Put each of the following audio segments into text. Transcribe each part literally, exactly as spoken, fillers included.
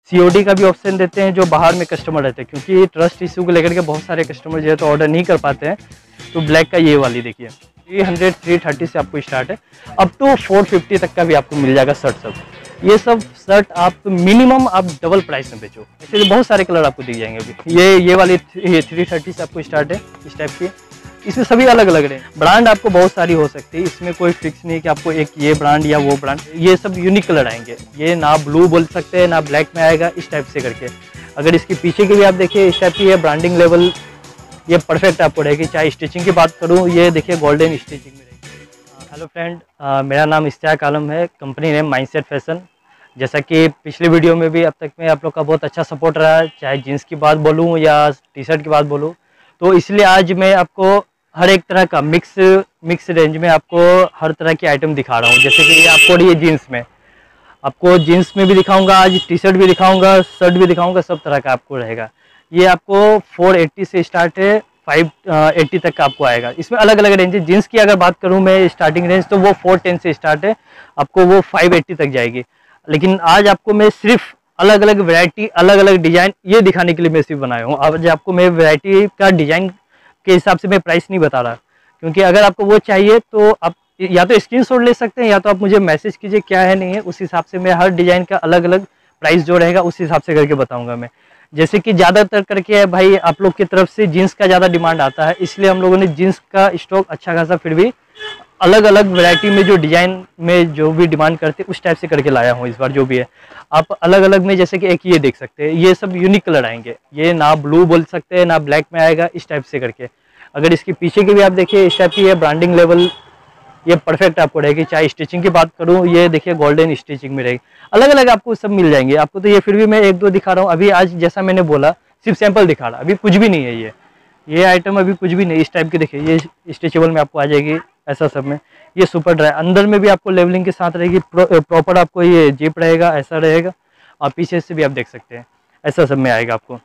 COD का भी option देते हैं जो बाहर में कस्टमर रहते हैं, क्योंकि ट्रस्ट इशू को लेकर के बहुत सारे कस्टमर जो है तो ऑर्डर नहीं कर पाते हैं। तो ब्लैक का ये वाली देखिए थ्री हंड्रेड थ्री थर्टी से आपको स्टार्ट है, अप टू फोर फिफ्टी तक का भी आपको मिल जाएगा शर्ट सब। ये सब शर्ट आप मिनिमम आप डबल प्राइस में बेचो। ऐसे बहुत सारे कलर आपको दिख जाएंगे अभी। ये ये वाली ये थ्री थर्टी से आपको स्टार्ट है इस टाइप की। इसमें सभी अलग अलग रहे ब्रांड आपको बहुत सारी हो सकती है, इसमें कोई फिक्स नहीं कि आपको एक ये ब्रांड या वो ब्रांड। ये सब यूनिक कलर आएंगे, ये ना ब्लू बोल सकते हैं ना ब्लैक में आएगा, इस टाइप से करके। अगर इसके पीछे की भी आप देखिए इस टाइप की है ब्रांडिंग लेवल, ये परफेक्ट आपको रहेगी। चाहे स्टिचिंग की बात करूँ, ये देखिए गोल्डन स्टिचिंग में रहेगी। हेलो फ्रेंड, मेरा नाम इश्तियाक आलम है, कंपनी नेम माइंडसेट फैशन। जैसा कि पिछले वीडियो में भी अब तक में आप लोग का बहुत अच्छा सपोर्ट रहा है, चाहे जीन्स की बात बोलूँ या टी शर्ट की बात बोलूँ, तो इसलिए आज मैं आपको हर एक तरह का मिक्स मिक्स रेंज में आपको हर तरह की आइटम दिखा रहा हूँ। जैसे कि ये आपको ये जीन्स में आपको जीन्स में भी दिखाऊंगा, आज टी शर्ट भी दिखाऊंगा, शर्ट भी दिखाऊंगा, सब तरह का आपको रहेगा। ये आपको फोर एट्टी से स्टार्ट है, फाइव एट्टी तक का आपको आएगा। इसमें अलग अलग रेंज है। जीन्स की अगर बात करूँ मैं स्टार्टिंग रेंज, तो वो फोर टेन से स्टार्ट है, आपको वो फाइव एट्टी तक जाएगी। लेकिन आज आपको मैं सिर्फ अलग अलग वैरायटी अलग अलग डिज़ाइन ये दिखाने के लिए मैं सिर्फ बनाया हूँ। आज आपको मैं वैरायटी का डिज़ाइन के हिसाब से मैं प्राइस नहीं बता रहा, क्योंकि अगर आपको वो चाहिए तो आप या तो स्क्रीनशॉट ले सकते हैं या तो आप मुझे मैसेज कीजिए क्या है नहीं है, उस हिसाब से मैं हर डिज़ाइन का अलग अलग प्राइस जो रहेगा उस हिसाब से करके बताऊंगा मैं। जैसे कि ज़्यादातर करके भाई आप लोग की तरफ से जीन्स का ज़्यादा डिमांड आता है, इसलिए हम लोगों ने जीन्स का स्टॉक अच्छा खासा फिर भी अलग अलग वैरायटी में जो डिज़ाइन में जो भी डिमांड करते उस टाइप से करके लाया हूँ इस बार जो भी है। आप अलग अलग में जैसे कि एक ये देख सकते हैं, ये सब यूनिक कलर आएंगे, ये ना ब्लू बोल सकते हैं ना ब्लैक में आएगा, इस टाइप से करके। अगर इसके पीछे की भी आप देखिए इस टाइप की है ब्रांडिंग लेवल, ये परफेक्ट आपको रहेगी। चाहे स्टिचिंग की बात करूँ, ये देखिए गोल्डन स्टिचिंग में रहेगी। अलग अलग आपको सब मिल जाएंगे। आपको तो ये फिर भी मैं एक दो दिखा रहा हूँ अभी। आज जैसा मैंने बोला सिर्फ सैंपल दिखा रहा, अभी कुछ भी नहीं है। ये ये आइटम अभी कुछ भी नहीं। इस टाइप की देखिए, ये स्ट्रेचेबल में आपको आ जाएगी ऐसा सब में। ये सुपर ड्राई अंदर में भी आपको लेवलिंग के साथ रहेगी, प्रो, प्रॉपर आपको ये जिप रहेगा, ऐसा रहेगा। और पीछे से भी आप देख सकते हैं ऐसा सब में आएगा आपको।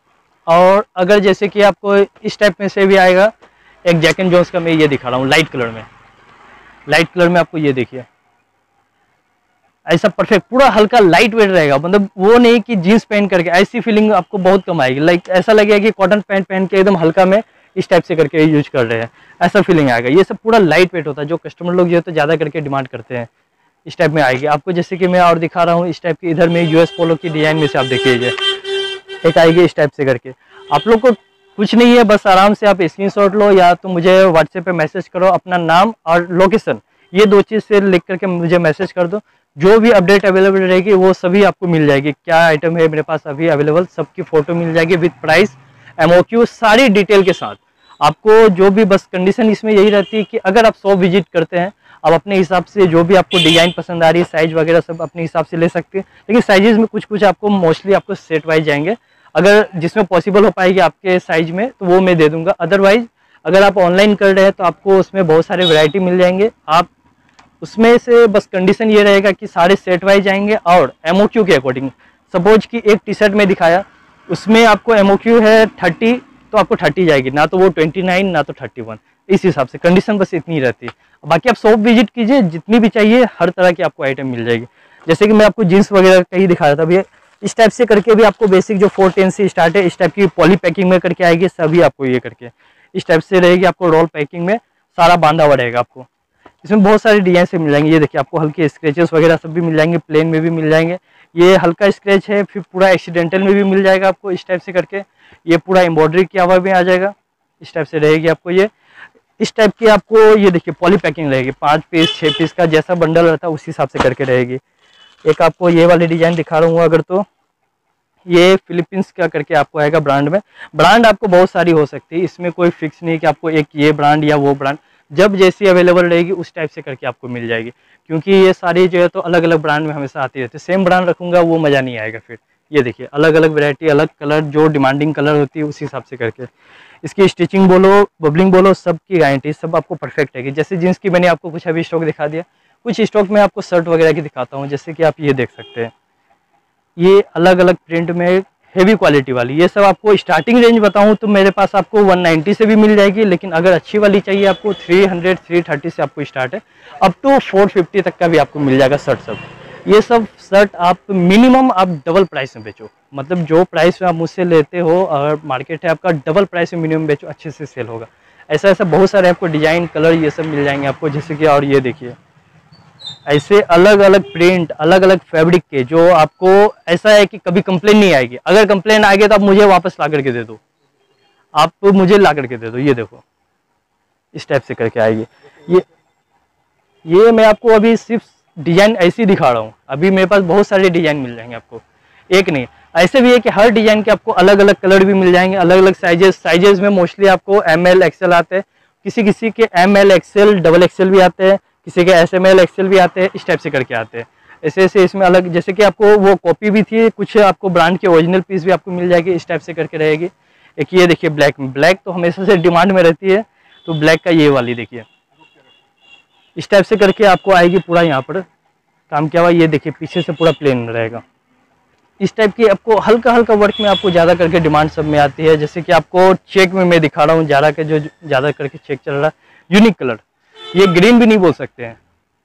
और अगर जैसे कि आपको इस टाइप में से भी आएगा, एक जैक एंड जोन्स का मैं ये दिखा रहा हूँ लाइट कलर में। लाइट कलर में आपको ये देखिए ऐसा परफेक्ट पूरा हल्का लाइट वेट रहेगा। मतलब वो नहीं कि जीन्स पहन करके ऐसी फीलिंग आपको बहुत कम आएगी। लाइक ऐसा लगेगा कि कॉटन पैंट पहन के एकदम हल्का में इस टाइप से करके यूज कर रहे हैं, ऐसा फीलिंग आएगा। ये सब पूरा लाइट वेट होता है, जो कस्टमर लोग जो है तो ज़्यादा करके डिमांड करते हैं, इस टाइप में आएगी आपको। जैसे कि मैं और दिखा रहा हूँ इस टाइप की, इधर में यूएस पोलो की डिजाइन में से आप देखिए एक आएगी इस टाइप से करके। आप लोग को कुछ नहीं है, बस आराम से आप स्क्रीनशॉट लो या तो मुझे व्हाट्सएप पे मैसेज करो, अपना नाम और लोकेशन ये दो चीज़ से लिख करके मुझे मैसेज कर दो। जो भी अपडेट अवेलेबल रहेगी वो सभी आपको मिल जाएगी। क्या आइटम है मेरे पास अभी अवेलेबल, सबकी फ़ोटो मिल जाएगी विद प्राइस, एमओक्यू, सारी डिटेल के साथ। आपको जो भी बस कंडीशन इसमें यही रहती है कि अगर आप शॉप विजिट करते हैं, आप अपने हिसाब से जो भी आपको डिज़ाइन पसंद आ रही है, साइज़ वगैरह सब अपने हिसाब से ले सकते हैं। लेकिन साइजेज़ में कुछ कुछ आपको मोस्टली आपको सेट वाइज जाएंगे। अगर जिसमें पॉसिबल हो पाएगी आपके साइज में तो वो मैं दे दूंगा। अदरवाइज अगर आप ऑनलाइन कर रहे हैं तो आपको उसमें बहुत सारे वैरायटी मिल जाएंगे। आप उसमें से बस कंडीशन ये रहेगा कि सारे सेट वाइज आएंगे और एमओक्यू के अकॉर्डिंग। सपोज कि एक टी शर्ट में दिखाया, उसमें आपको एमओक्यू है थर्टी, तो आपको थर्टी जाएगी, ना तो वो ट्वेंटी नाइन ना तो थर्टी वन। इस हिसाब से कंडीशन बस इतनी रहती है। बाकी आप शॉप विजिट कीजिए, जितनी भी चाहिए हर तरह की आपको आइटम मिल जाएगी। जैसे कि मैं आपको जीन्स वगैरह का ही दिखा रहा था अभी, इस टाइप से करके भी आपको बेसिक जो फोर टेन से स्टार्ट है, इस टाइप की पॉली पैकिंग में करके आएगी सभी आपको ये करके इस टाइप से रहेगी। आपको रोल पैकिंग में सारा बांधा हुआ रहेगा। आपको इसमें बहुत सारे डिजाइन से मिल जाएंगे। ये देखिए आपको हल्के स्क्रैचेस वगैरह सब भी मिल जाएंगे, प्लेन में भी मिल जाएंगे। ये हल्का स्क्रैच है, फिर पूरा एक्सीडेंटल में भी मिल जाएगा आपको इस टाइप से करके। ये पूरा एम्ब्रॉयडरी किया हुआ भी आ जाएगा, इस टाइप से रहेगी आपको। ये इस टाइप की आपको ये देखिए पॉली पैकिंग रहेगी, पाँच पीस छः पीस का जैसा बंडल रहता है उस हिसाब से करके रहेगी। एक आपको ये वाली डिजाइन दिखा रहा हूँ अगर, तो ये फिलीपींस का करके आपको आएगा ब्रांड में। ब्रांड आपको बहुत सारी हो सकती है, इसमें कोई फिक्स नहीं कि आपको एक ये ब्रांड या वो ब्रांड, जब जैसी अवेलेबल रहेगी उस टाइप से करके आपको मिल जाएगी। क्योंकि ये सारी जो है तो अलग अलग ब्रांड में हमेशा आती रहती है। सेम ब्रांड रखूंगा वो मज़ा नहीं आएगा फिर। ये देखिए अलग अलग वैरायटी, अलग कलर, जो डिमांडिंग कलर होती है उस हिसाब से करके। इसकी स्टिचिंग बोलो, बबलिंग बोलो, सब की गारंटी सब आपको परफेक्ट है। जैसे जीन्स की मैंने आपको कुछ अभी स्टॉक दिखा दिया, कुछ स्टॉक में आपको शर्ट वगैरह की दिखाता हूँ। जैसे कि आप ये देख सकते हैं, ये अलग अलग प्रिंट में हेवी क्वालिटी वाली, ये सब आपको स्टार्टिंग रेंज बताऊं तो मेरे पास आपको वन नाइंटी से भी मिल जाएगी। लेकिन अगर अच्छी वाली चाहिए आपको थ्री हंड्रेड थ्री थर्टी से आपको स्टार्ट है, अप टू फोर फिफ्टी तक का भी आपको मिल जाएगा शर्ट सब। ये सब शर्ट आप मिनिमम आप डबल प्राइस में बेचो, मतलब जो प्राइस में आप मुझसे लेते हो और मार्केट है आपका, डबल प्राइस में मिनिमम बेचो, अच्छे से सेल होगा। ऐसा ऐसा बहुत सारे आपको डिजाइन कलर ये सब मिल जाएंगे आपको, जैसे कि और ये देखिए ऐसे अलग अलग प्रिंट अलग अलग फैब्रिक के, जो आपको ऐसा है कि कभी कंप्लेन नहीं आएगी। अगर कंप्लेन आएगी तो आप मुझे वापस ला करके दे दो, आप मुझे ला करके दे दो। ये देखो इस टाइप से करके आएगी। ये ये मैं आपको अभी सिर्फ डिजाइन ऐसे ही दिखा रहा हूँ, अभी मेरे पास बहुत सारे डिजाइन मिल जाएंगे आपको, एक नहीं। ऐसे भी है कि हर डिजाइन के आपको अलग अलग कलर भी मिल जाएंगे, अलग अलग साइजेस साइजेस में मोस्टली आपको एम एल एक्सएल आते हैं, किसी किसी के M L XL double XL भी आते हैं, किसी के एस एम एल एक्सएल भी आते हैं, इस टाइप से करके आते हैं। ऐसे ऐसे इसमें अलग, जैसे कि आपको वो कॉपी भी थी, कुछ आपको ब्रांड के ओरिजिनल पीस भी आपको मिल जाएगी, इस टाइप से करके रहेगी। एक ये देखिए ब्लैक में, ब्लैक तो हमेशा से डिमांड में रहती है, तो ब्लैक का ये वाली देखिए इस टाइप से करके आपको आएगी, पूरा यहाँ पर काम किया हुआ। ये देखिए पीछे से पूरा प्लेन रहेगा, इस टाइप की आपको हल्का हल्का वर्क में आपको ज़्यादा करके डिमांड सब में आती है। जैसे कि आपको चेक में मैं दिखा रहा हूँ, जारा के जो ज़्यादा करके चेक चल रहा है, यूनिक कलर, ये ग्रीन भी नहीं बोल सकते हैं।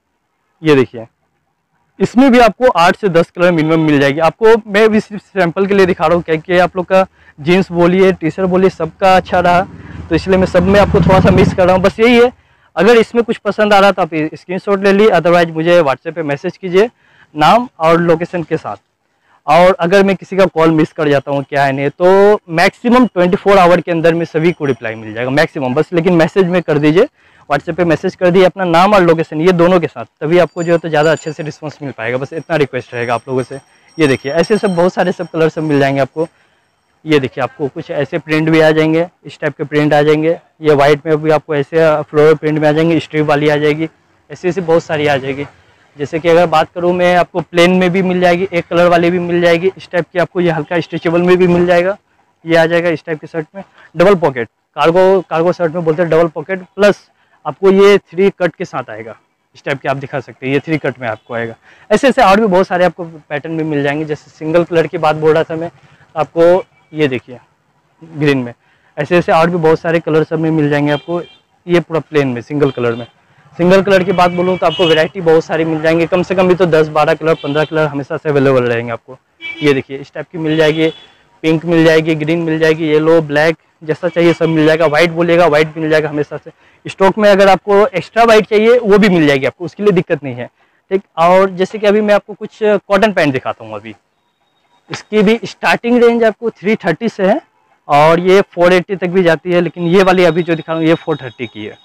ये देखिए इसमें भी आपको आठ से दस कलर मिनिमम मिल जाएगी आपको। मैं भी सिर्फ सैंपल के लिए दिखा रहा हूँ, क्या कि आप लोग का जीन्स बोलिए टी शर्ट बोलिए सबका अच्छा रहा, तो इसलिए मैं सब में आपको थोड़ा सा मिस कर रहा हूँ। बस यही है, अगर इसमें कुछ पसंद आ रहा तो आप स्क्रीनशॉट ले लीजिए, अदरवाइज मुझे व्हाट्सएप पे मैसेज कीजिए नाम और लोकेशन के साथ। और अगर मैं किसी का कॉल मिस कर जाता हूँ क्या है नहीं, तो मैक्सिमम चौबीस आवर के अंदर में सभी को रिप्लाई मिल जाएगा मैक्सिमम, बस लेकिन मैसेज में कर दीजिए, व्हाट्सएप पे मैसेज कर दिए अपना नाम और लोकेशन, ये दोनों के साथ, तभी आपको जो है तो ज़्यादा अच्छे से रिस्पांस मिल पाएगा। बस इतना रिक्वेस्ट रहेगा आप लोगों से। ये देखिए ऐसे सब बहुत सारे सब कलर सब मिल जाएंगे आपको। ये देखिए आपको कुछ ऐसे प्रिंट भी आ जाएंगे, इस टाइप के प्रिंट आ जाएंगे, ये वाइट में भी आपको ऐसे फ्लोरल प्रिंट में आ जाएंगे, स्ट्रिप वाली आ जाएगी, ऐसे ऐसे बहुत सारी आ जाएगी। जैसे कि अगर बात करूँ मैं, आपको प्लेन में भी मिल जाएगी, एक कलर वाली भी मिल जाएगी, इस टाइप की आपको ये हल्का स्ट्रेचेबल में भी मिल जाएगा, ये आ जाएगा इस टाइप की शर्ट में। Double pocket cargo cargo shirt में बोलते हैं डबल पॉकेट, प्लस आपको ये थ्री कट के साथ आएगा, इस टाइप के आप दिखा सकते हैं, ये थ्री कट में आपको आएगा। ऐसे ऐसे और भी बहुत सारे आपको पैटर्न भी मिल जाएंगे। जैसे सिंगल कलर की बात बोल रहा था मैं आपको, ये देखिए ग्रीन में, ऐसे ऐसे और भी बहुत सारे कलर सब में मिल जाएंगे आपको। ये पूरा प्लेन में सिंगल कलर में, सिंगल कलर की बात बोलूँ तो आपको वैरायटी बहुत सारी मिल जाएंगे, कम से कम भी तो दस बारह कलर पंद्रह कलर हमेशा से अवेलेबल रहेंगे आपको। ये देखिए इस टाइप की मिल जाएगी, पिंक मिल जाएगी, ग्रीन मिल जाएगी, येलो ब्लैक जैसा चाहिए सब मिल जाएगा। व्हाइट बोलिएगा व्हाइट मिल जाएगा हमेशा से स्टॉक में। अगर आपको एक्स्ट्रा व्हाइट चाहिए वो भी मिल जाएगी आपको, उसके लिए दिक्कत नहीं है, ठीक। और जैसे कि अभी मैं आपको कुछ कॉटन पैंट दिखाता हूँ, अभी इसकी भी स्टार्टिंग रेंज आपको थ्री थर्टी से है और ये फोर एट्टी तक भी जाती है, लेकिन ये वाली अभी जो दिखा रहा हूँ ये फोर थर्टी की है,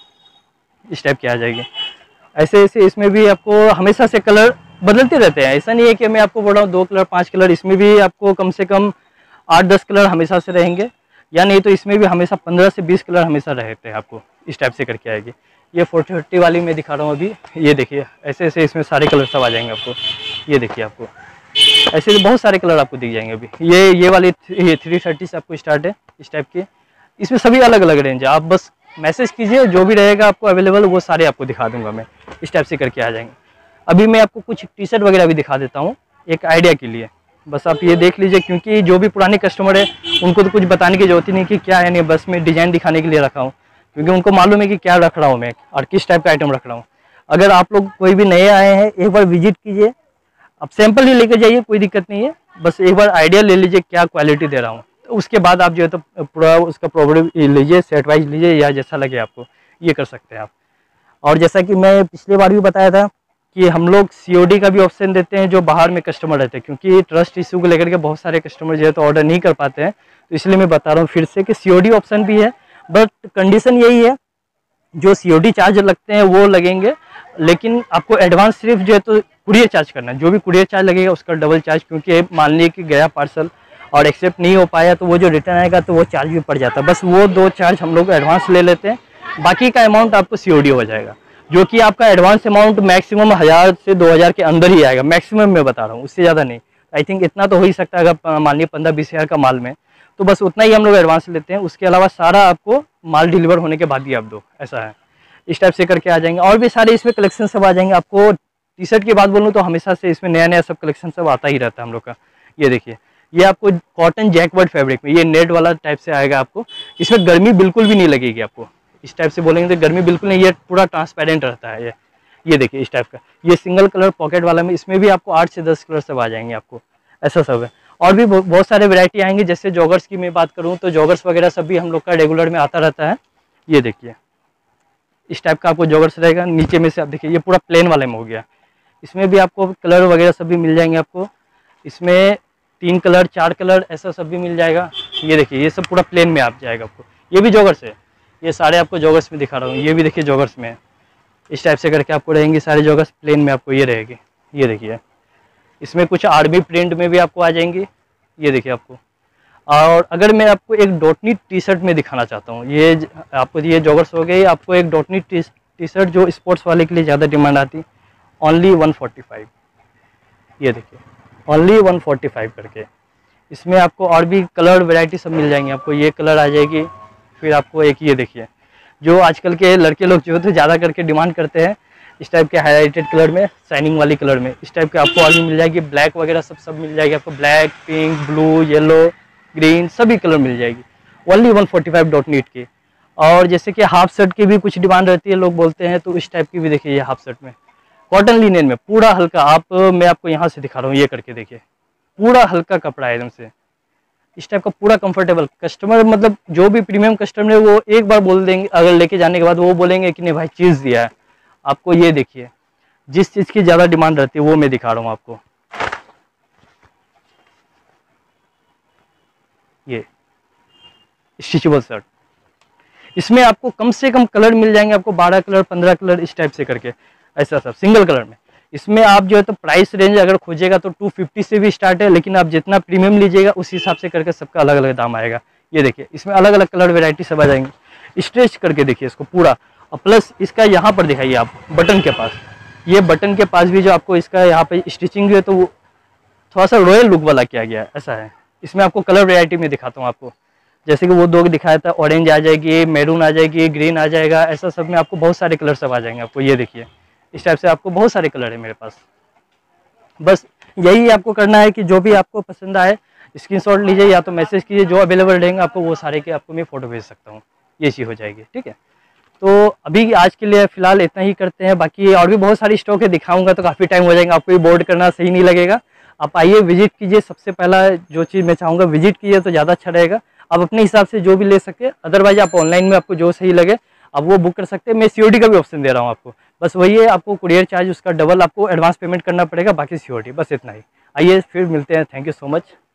इस टाइप की आ जाएगी। ऐसे ऐसे इसमें भी आपको हमेशा से कलर बदलते रहते हैं, ऐसा नहीं है कि मैं आपको बोल रहा हूँ दो कलर पांच कलर, इसमें भी आपको कम से कम आठ दस कलर हमेशा से रहेंगे, या नहीं तो इसमें भी हमेशा पंद्रह से बीस कलर हमेशा रहते हैं आपको, इस टाइप से करके आएगी। ये फोर थर्टी वाली मैं दिखा रहा हूँ अभी, ये देखिए ऐसे ऐसे इसमें सारे कलर सब आ जाएंगे आपको। ये देखिए आपको ऐसे बहुत सारे कलर आपको दिख जाएंगे अभी। ये ये वाली ये थ्री थर्टी से आपको स्टार्ट है, इस टाइप की, इसमें सभी अलग अलग रेंज है। आप बस मैसेज कीजिए, जो भी रहेगा आपको अवेलेबल वो सारे आपको दिखा दूंगा मैं, इस टाइप से करके आ जाएंगे। अभी मैं आपको कुछ टी शर्ट वगैरह भी दिखा देता हूँ एक आइडिया के लिए, बस आप ये देख लीजिए, क्योंकि जो भी पुराने कस्टमर है उनको तो कुछ बताने की जरूरत ही नहीं कि क्या है, नहीं बस मैं डिजाइन दिखाने के लिए रखा हूँ, क्योंकि उनको मालूम है कि क्या रख रहा हूँ मैं और किस टाइप का आइटम रख रहा हूँ। अगर आप लोग कोई भी नए आए हैं एक बार विजिट कीजिए, आप सैंपल ही लेकर जाइए, कोई दिक्कत नहीं है, बस एक बार आइडिया ले लीजिए क्या क्वालिटी दे रहा हूँ, तो उसके बाद आप जो है तो पूरा उसका प्रॉब्लम लीजिए, सेट वाइज लीजिए या जैसा लगे आपको, ये कर सकते हैं आप। और जैसा कि मैं पिछले बार भी बताया था कि हम लोग सीओडी का भी ऑप्शन देते हैं जो बाहर में कस्टमर रहते हैं, क्योंकि ट्रस्ट इशू को लेकर के बहुत सारे कस्टमर जो है तो ऑर्डर नहीं कर पाते हैं, तो इसलिए मैं बता रहा हूँ फिर से कि सीओडी ऑप्शन भी है, बट कंडीशन यही है जो सीओडी चार्ज लगते हैं वो लगेंगे, लेकिन आपको एडवांस सिर्फ जो है तो कुरियर चार्ज करना है, जो भी कुरियर चार्ज लगेगा उसका डबल चार्ज, क्योंकि मान लीजिए कि गया पार्सल और एक्सेप्ट नहीं हो पाया तो वो जो रिटर्न आएगा तो वो चार्ज भी पड़ जाता है, बस वो दो चार्ज हम लोग एडवांस ले लेते हैं, बाकी का अमाउंट आपको सीओडी हो जाएगा, जो कि आपका एडवांस अमाउंट मैक्सिमम हज़ार से दो हज़ार के अंदर ही आएगा, मैक्सिमम मैं बता रहा हूँ, उससे ज़्यादा नहीं। आई थिंक इतना तो हो ही सकता है, अगर मान लीजिए पंद्रह बीस हज़ार का माल में, तो बस उतना ही हम लोग एडवांस लेते हैं, उसके अलावा सारा आपको माल डिलीवर होने के बाद ही आप दो, ऐसा है, इस टाइप से करके आ जाएंगे। और भी सारे इसमें कलेक्शन सब आ जाएंगे। आपको टी शर्ट की बात बोलूँ तो हमेशा से इसमें नया नया सब कलेक्शन सब आता ही रहता है हम लोग का। ये देखिए ये आपको कॉटन जैकवर्ड फैब्रिक में ये नेट वाला टाइप से आएगा आपको, इसमें गर्मी बिल्कुल भी नहीं लगेगी आपको, इस टाइप से बोलेंगे तो गर्मी बिल्कुल नहीं, ये पूरा ट्रांसपेरेंट रहता है। ये ये देखिए इस टाइप का, ये सिंगल कलर पॉकेट वाला में, इसमें भी आपको आठ से दस कलर सब आ जाएंगे आपको, ऐसा सब है। और भी बहुत सारे वैरायटी आएंगे, जैसे जॉगर्स की मैं बात करूँ तो जॉगर्स वगैरह सब भी हम लोग का रेगुलर में आता रहता है। ये देखिए इस टाइप का आपको जॉगर्स रहेगा। नीचे में से आप देखिए ये पूरा प्लेन वाले में हो गया, इसमें भी आपको कलर वगैरह सब भी मिल जाएंगे आपको, इसमें तीन कलर चार कलर ऐसा सब भी मिल जाएगा। ये देखिए ये सब पूरा प्लेन में आप जाएगा आपको, ये भी जॉगर्स है, ये सारे आपको जॉगर्स में दिखा रहा हूँ। ये भी देखिए जॉगर्स में इस टाइप से करके आपको रहेंगे सारे जॉगर्स प्लेन में आपको ये रहेगी। ये देखिए इसमें कुछ आर्मी प्रिंट में भी आपको आ जाएंगे। ये देखिए आपको, और अगर मैं आपको एक डॉटनी टी शर्ट में दिखाना चाहता हूँ, ये आपको ये जॉगर्स हो गए, आपको एक डॉटनी टी टी शर्ट जो स्पोर्ट्स वाले के लिए ज़्यादा डिमांड आती, ओनली वन फोर्टी फाइव। ये देखिए ओनली वन फोर्टी फाइव करके, इसमें आपको और भी कलर वैरायटी सब मिल जाएंगे आपको। ये कलर आ जाएगी, फिर आपको एक ये देखिए जो आजकल के लड़के लोग जो तो ज़्यादा करके डिमांड करते हैं, इस टाइप के हाईलाइटेड कलर में, शाइनिंग वाली कलर में, इस टाइप के आपको और भी मिल जाएगी। ब्लैक वगैरह सब सब मिल जाएगी आपको, black pink blue yellow green सभी कलर मिल जाएगी, only one forty five dot knit की। और जैसे कि हाफ शर्ट की भी कुछ डिमांड रहती है, लोग बोलते हैं, तो इस टाइप की भी देखिए ये हाफ शर्ट में कॉटन लिनेन में पूरा हल्का, आप मैं आपको यहाँ से दिखा रहा हूँ, ये करके देखिए पूरा हल्का कपड़ा है एकदम से, इस टाइप का पूरा कंफर्टेबल। कस्टमर मतलब जो भी प्रीमियम कस्टमर है वो एक बार बोल देंगे, अगर लेके जाने के बाद वो बोलेंगे कि नहीं भाई चीज़ दिया है आपको। ये देखिए जिस चीज़ की ज़्यादा डिमांड रहती है वो मैं दिखा रहा हूँ आपको, ये स्टिचेबल शर्ट, इसमें आपको कम से कम कलर मिल जाएंगे आपको बारह कलर पंद्रह कलर इस टाइप से करके, ऐसा सब सिंगल कलर में। इसमें आप जो है तो प्राइस रेंज अगर खोजेगा तो टू फिफ्टी से भी स्टार्ट है, लेकिन आप जितना प्रीमियम लीजिएगा उस हिसाब से करके सबका अलग अलग दाम आएगा। ये देखिए इसमें अलग अलग कलर वेराइटी सब आ जाएंगे। स्ट्रेच करके देखिए इसको पूरा, और प्लस इसका यहाँ पर दिखाइए आप बटन के पास, ये बटन के पास भी जो आपको इसका यहाँ पे स्टिचिंग है तो वो थोड़ा सा रॉयल लुक वाला किया गया है, ऐसा है। इसमें आपको कलर वेराइटी में दिखाता हूँ आपको, जैसे कि वो दो दिखाया था, ऑरेंज आ जाएगी, मैरून आ जाएगी, ग्रीन आ जाएगा, ऐसा सब में आपको बहुत सारे कलर सब आ जाएंगे आपको। ये देखिए इस टाइप से आपको बहुत सारे कलर है मेरे पास। बस यही आपको करना है कि जो भी आपको पसंद आए स्क्रीनशॉट लीजिए या तो मैसेज कीजिए, जो अवेलेबल रहेंगे आपको वो सारे के आपको मैं फोटो भेज सकता हूँ, ये चीज़ हो जाएगी। ठीक है, तो अभी आज के लिए फिलहाल इतना ही करते हैं, बाकी और भी बहुत सारी स्टॉक है दिखाऊंगा तो काफ़ी टाइम हो जाएगा, आपको ये बोर्ड करना सही नहीं लगेगा। आप आइए विजिट कीजिए, सबसे पहला जो चीज़ मैं चाहूँगा विजिट कीजिए तो ज़्यादा अच्छा रहेगा। आप अपने हिसाब से जो भी ले सके, अदरवाइज आप ऑनलाइन में आपको जो सही लगे आप वो बुक कर सकते हैं। मैं सीओडी का भी ऑप्शन दे रहा हूँ आपको, बस वही है आपको कुरियर चार्ज उसका डबल आपको एडवांस पेमेंट करना पड़ेगा, बाकी सीओडी, बस इतना ही। आइए फिर मिलते हैं, थैंक यू सो मच।